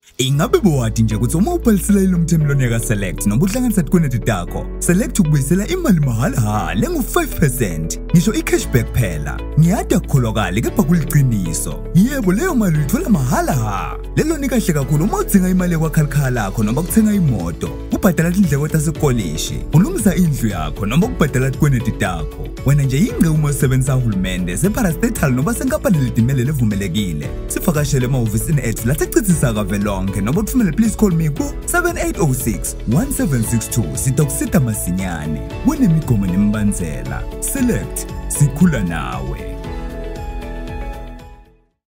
Ingabe bowadi nje ukuthi uma ubhalisela ilomthemlone ka Select noma uhlanganisa ikweletu yakho, Select ukubuyisela imali mahala engu5%. Ngisho i-cashback phela. Ngiyada kukholakala kepha kuliqiniso. Yebo leyo mali uyithola mahala. Lelo ni kahle kakhulu uma udzinga imali yakwakhakhala lakho noma ukuthenga imoto, ubhadala izindleko zasekolishi, ulungisa indlu yakho noma ukubhadala ikweletu yakho. Wena nje ingqe uma usebenzisa uhulumende, separastatal noma senkampani letimele levumelekile. Sivakashele emahhovisini ethu lasechithisa kavelonke noma uthumele please call me ku 7806 1762 sitokusita masinyane. Kunemigomo nembandzela. Select sikhula nawe.